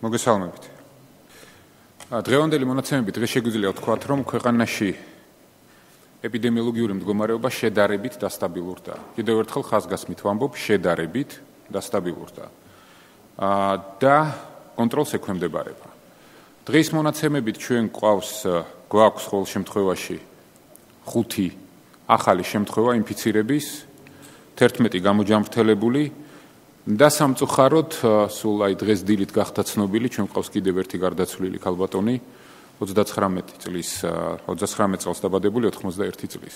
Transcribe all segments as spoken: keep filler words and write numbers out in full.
მოგესალმებით. დღევანდელი მონაცემებით დღეს შეგვიძლია ვთქვათ, რომ ქვეყანაში ეპიდემიოლოგიური მდგომარეობა შედარებით დასტაბილურდა. კიდევ ერთხელ ხაზგასმით ვამბობ, შედარებით დასტაბილურდა. და კონტროლს ექვემდებარება. დღეს მონაცემებით ჩვენ გვყავს გვაქვს ყოველ შემთხვევაში ხუთი ახალი შემთხვევა ინფიცირების, თერთმეტი გამოჯამრთელებული და სამწუხაროდ სულ აი დღეს დილით გახდა ცნობილი, ჩვენ გვყავს კიდევ ერთი გარდაცვლილი ქალბატონი, ოცდაცხრამეტი წლის, ოცდაცხრამეტ წელს დაბადებული, ოთხმოცდაერთი წლის.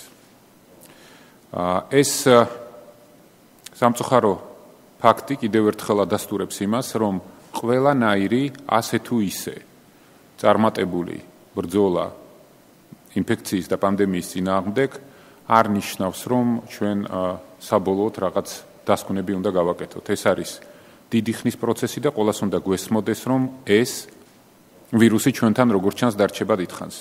ეს სამწუხარო ფაქტი კიდევ ერთხელ ადასტურებს იმას, რომ ყველანაირი ასე თუ ისე წარმატებული ბრძოლა ინფექციის და პანდემიის წინააღმდეგ არ ნიშნავს, რომ ჩვენ საბოლოოდ რაღაც დასკვნები უნდა გავაკეთოთ. ეს არის დიდი ხნის პროცესი და ყველას უნდა გვესმოდეს, რომ ეს ვირუსი ჩვენთან როგორც ჩანს დარჩება დიდხანს.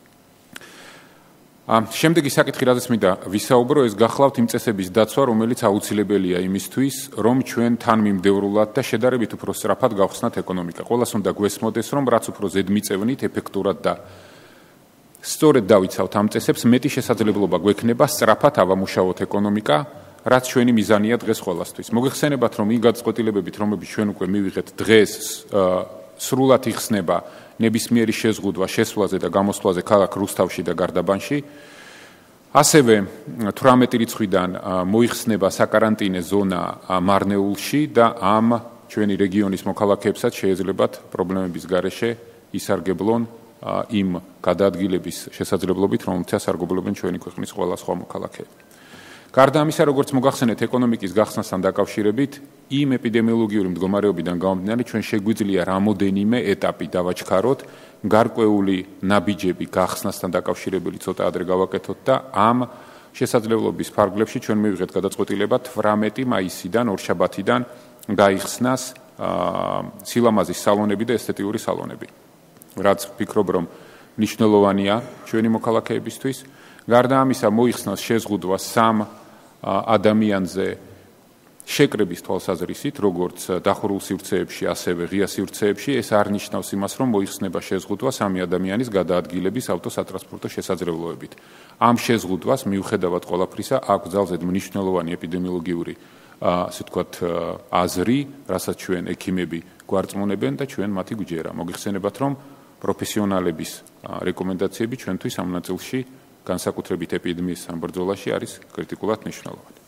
შემდეგი საკითხი, რაზეც მინდა ვისაუბრო, ეს გახლავთ იმ წესების დაცვა, რომელიც აუცილებელია იმისთვის, რომ ჩვენ თანმიმდევრულად და შედარებით უფრო სწრაფად გავხსნათ ეკონომიკა. ყველას უნდა გვესმოდეს, რომ რაც უფრო ზედმიწევნით, ეფექტურად და სწორედ დავიცავთ ამ წესებს, მეტი შესაძლებლობა გვექნება სწრაფად ავამუშავოთ ეკონომიკა, რაც ჩვენი მიზანია დღეს ყველასთვის. მოგეხსენებათ, რომ იმ გადაწყვეტილებებით, რომლებიც ჩვენ უკვე მივიღეთ დღეს, სრულად იხსნება ნებისმიერი შეზღუდვა შესვლაზე და გამოსვლაზე ქალაქ რუსთავში და გარდაბანში. ასევე თვრამეტი რიცხვიდან მოიხსნება საკარანტინე ზონა მარნეულში და ამ ჩვენი რეგიონის მოქალაქეებსაც შეეძლებათ პრობლემების გარეშე ისარგებლონ იმ გადაადგილების შესაძლებლობით, რომელთაც არგობლებენ ჩვენი ქვეყნის ყველა სხვა მოქალაქეები. გარდა ამისა, როგორც მოგახსენეთ, ეკონომიკის გახსნასთან დაკავშირებით, იმ ეპიდემიოლოგიური მდგომარეობიდან გამომდინარე, ჩვენ შეგვიძლია რამოდენიმე ეტაპი დავაჩქაროთ, გარკვეული ნაბიჯები გახსნასთან დაკავშირებული ცოტა ადრე გავაკეთოთ და ამ შესაძლებლობის ფარგლებში ჩვენ მივიღეთ გადაწყვეტილება თვრამეტი მაისიდან, ორშაბათიდან გაიხსნას სილამაზის სალონები და ესთეტიური სალონები. რაც ვფიქრობ, რომ მნიშვნელოვანია ჩვენი მოქალაქეებისთვის. გარდა ამისა, მოიხსნას შეზღუდვა სამ ადამიანზე შეკრების თვალსაზრისით, როგორც დახურულ სივრცეებში, ასევე ღია სივრცეებში. ეს არ ნიშნავს იმას, რომ მოიხსნება შეზღუდვა სამი ადამიანის გადაადგილების ავტოსატრანსპორტო შესაძლებლობებით. ამ შეზღუდვას მიუხედავად ყველაფრისა, აქვს ძალზედ მნიშვნელოვანი ეპიდემიოლოგიური, ასე ვთქვათ, აზრი, რასაც ჩვენ ექიმები გვარწმუნებენ და ჩვენ მათი გვჯერა. მოგიხსენებათ, რომ პროფესიონალების რეკომენდაციები ჩვენთვის ამ ნაწილში განსაკუთრებით ეპიდემიის სამბრძოლაში არის კრიტიკულად მნიშვნელოვანი.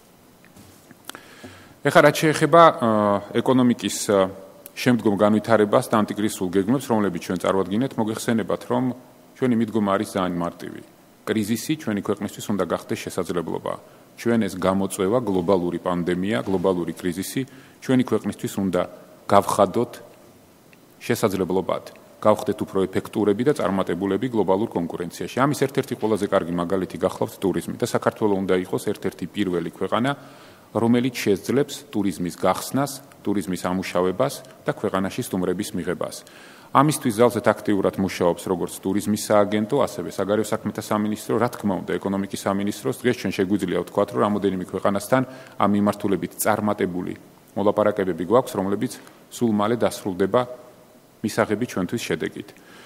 ეხლა რაც შეეხება ეკონომიკის შემდგომ განვითარებას და ანტიკრიზისულ გეგმებს, რომლებიც ჩვენ წარვადგინეთ, მოგეხსენებათ, რომ ჩვენი მიდგომა არის ძალიან მარტივი. კრიზისი ჩვენი ქვეყნისთვის უნდა გახდეს შესაძლებლობა. ჩვენ ეს გამოწვევა, გლობალური პანდემია, გლობალური კრიზისი ჩვენი ქვეყნისთვის უნდა გავხადოთ შესაძლებლობად. გავხდეთ უფრო ეფექტურები და წარმატებულები გლობალურ კონკურენციაში. ამის ერთ-ერთი ყველაზე კარგი მაგალითი გახლავთ ტურიზმი და საქართველო უნდა იყოს ერთ-ერთი პირველი ქვეყანა, რომელიც შეძლებს ტურიზმის გახსნას, ტურიზმის ამუშავებას და ქვეყანაში სტუმრების მიღებას. ამისთვის ძალზედ აქტიურად მუშაობს როგორც ტურიზმის სააგენტო, ასევე საგარეო საქმეთა სამინისტრო, რა თქმა უნდა, ეკონომიკის სამინისტროს. დღეს ჩვენ შეგვიძლია ვთქვათ, რომ რამოდენიმე ქვეყანასთან ამ მიმართულებით წარმატებული მოლაპარაკებები გვაქვს, რომლებიც სულ მალე დასრულდება მისაღები ჩვენთვის შედეგით.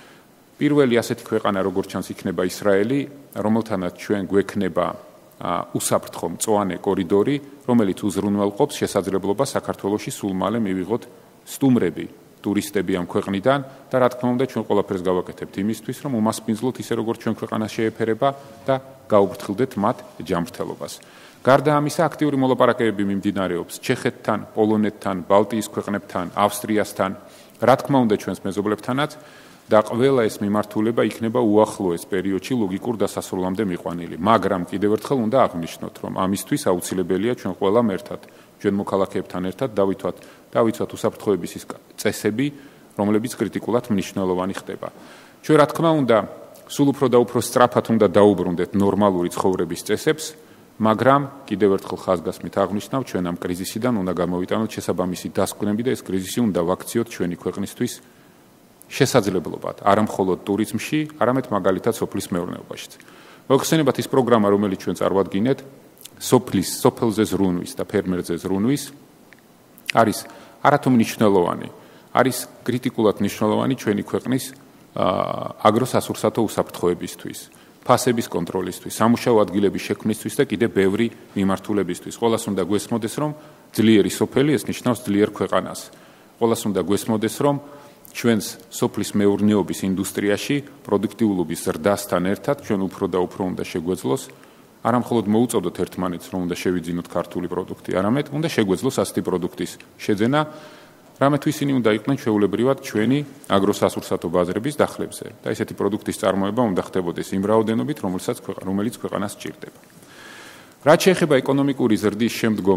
პირველი ასეთი ქვეყანა, როგორც ჩანს, იქნება ისრაელი, რომელთანაც ჩვენ გვექნება უსაფრთხო მწვანე კორიდორი, რომელიც უზრუნველყოფს შესაძლებლობას საქართველოში სულ მალე მივიღოთ სტუმრები, ტურისტები ამ ქვეყნიდან და რა თქმა უნდა, ჩვენ ყველაფერს გავაკეთებთ იმისთვის, რომ უმასპინძლოთ ისე როგორც ჩვენ ქვეყანას შეეფერება და გაუფრთხილდეთ მათ ჯანმრთელობას. გარდა ამისა, აქტიური მოლაპარაკებები მიმდინარეობს ჩეხეთთან, პოლონეთთან, ბალტიის ქვეყნებთან, ავსტრიასთან, რა თქმა უნდა, ჩვენს მეზობლებთანაც და ყველა ეს მიმართულება იქნება უახლოეს პერიოდში ლოგიკურ დასასრულამდე მიყვანილი. მაგრამ კიდევ ერთხელ უნდა აღვნიშნოთ, რომ ამისთვის აუცილებელია ჩვენ ყველამ ერთად, ჩვენ მოქალაქეებთან ერთად დავითვათ, დავიცვათ უსაფრთხოების ის წესები, რომლებიც კრიტიკულად მნიშვნელოვანი ხდება. ჩვენ რა თქმა უნდა, სულ უფრო და უფრო სწრაფად უნდა დაუბრუნდეთ ნორმალური ცხოვრების წესებს, მაგრამ კიდევ ერთხელ ხაზგასმით აღვნიშნავ, ჩვენ ამ კრიზისიდან უნდა გამოვიტანოთ შესაბამისი დასკვნები და ეს კრიზისი უნდა ვაქციოთ ჩვენი ქვეყნისთვის შესაძლებლობად, არა მხოლოდ ტურიზმში, არამედ მაგალითად სოფლის მეურნეობაშიც. მოგხსენებათ ის პროგრამა, რომელიც ჩვენ წარვადგინეთ, სოფლის, სოფელზე ზრუნვის და ფერმერზე ზრუნვის, არის არათუ მნიშვნელოვანი არის კრიტიკულად მნიშვნელოვანი ჩვენი ქვეყნის აგროსასურსათო უსაფრთხოებისთვის, ფასების კონტროლისთვის, სამუშაო ადგილების შექმნისთვის და კიდევ ბევრი მიმართულებისთვის. ყველას უნდა გვესმოდეს, რომ ძლიერი სოფელი ეს ნიშნავს ძლიერ ქვეყანას. ყველას უნდა გვესმოდეს, რომ ჩვენს სოფლის მეურნეობის ინდუსტრიაში პროდუქტიულობის ზრდასთან ერთად ჩვენ უფრო და უფრო უნდა შეგვეძლოს არა მხოლოდ მოუწოდოთ ერთმანეთს, რომ უნდა შევიძინოთ ქართული პროდუქტი, არამედ უნდა შეგვეძლოს ასეთი პროდუქტის შეძენა, რამე თუ ისინი უნდა იყვნენ ჩვეულებრივად ჩვენი აგროსასურსათო ბაზრების დახლებზე და ესეთი პროდუქტის წარმოება უნდა ხდებოდეს იმ რაოდენობით, რომელსაც რომელიც ქვეყანას სჭირდება. რაც შეეხება ეკონომიკური ზრდის შემდგომ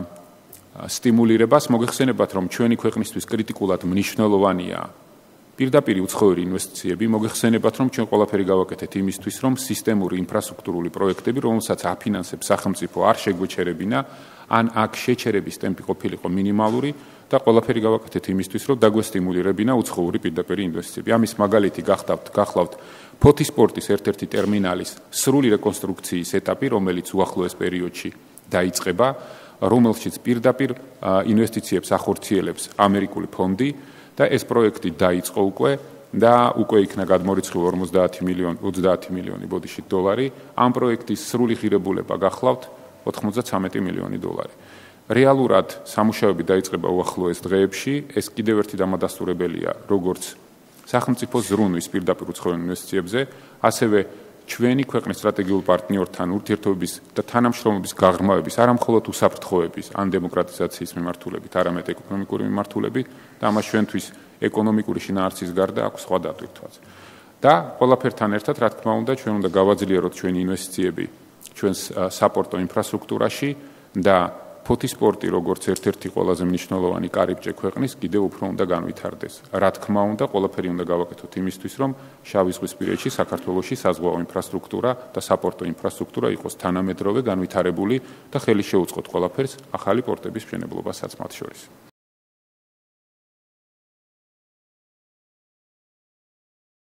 სტიმულირებას, მოგეხსენებათ, რომ ჩვენი ქვეყნისთვის კრიტიკულად მნიშვნელოვანია პირდაპირ უცხოური ინვესტიციები, მოგეხსენებათ, რომ ჩვენ ყველაფერი გავაკეთეთ იმისთვის, რომ სისტემური ინფრასტრუქტურული პროექტები, რომელსაც აფინანსებს სახელმწიფო, არ შეგვეჩერებინა, ან აქ შეჩერების ტემპი ყოფილიყო მინიმალური და ყველაფერი გავაკეთეთ იმისთვის, რომ დაგვესტიმულირებინა უცხოური პირდაპირ ინვესტიციები. ამის მაგალითი გახდათ, გახლავთ ფოთისპორტის ერთ-ერთი ტერმინალის სრული რეკონსტრუქციის ეტაპი, რომელიც უახლოეს პერიოდში დაიწყება, რომელშიც პირდაპირ ინვესტიციებს ახორციელებს ამერიკული ფონდი და ეს პროექტი დაიწყო უკვე და უკვე იქნა გადმორიცხული ორმოცდაათი მილიონი, ოცდაათი მილიონი ბოდიში დოლარი. ამ პროექტის სრული ღირებულება გახლავთ ოთხმოცდათვრამეტი მილიონი დოლარი. რეალურად სამუშაოები დაიწყება უახლოეს დღეებში, ეს კიდევ ერთი დამადასტურებელია როგორც სახელმწიფო ზრუნვის პირდაპირ უცხოურ ინვესტიციებზე, ასევე ჩვენი ქვეყნის სტრატეგიულ პარტნიორთან ურთიერთობების და თანამშრომლობის გაღრმავების არა მხოლოდ უსაფრთხოების ან დემოკრატიზაციის მიმართულებით, არამედ ეკონომიკური მიმართულებით და ამას ჩვენთვის ეკონომიკური შინაარსის გარდა აქვს სხვა დატვირთვაც. და ყველაფერთან ერთად, რა თქმა უნდა, ჩვენ უნდა გავაძლიეროთ ჩვენი ინვესტიციები ჩვენს საპორტო ინფრასტრუქტურაში და ფოთისპორტი როგორც ერთ-ერთი ყველაზე მნიშვნელოვანი კარიბჭე ქვეყნის კიდევ უფრო უნდა განვითარდეს. რა თქმა უნდა, ყველაფერი უნდა გავაკეთოთ იმისთვის, რომ შავი ზღვისპირეთში საქართველოში საზღვაო ინფრასტრუქტურა და საპორტო ინფრასტრუქტურა იყოს თანამედროვე განვითარებული და ხელი შეუწყოთ ყველაფერს ახალი პორტების მშენებლობასაც მათ შორის.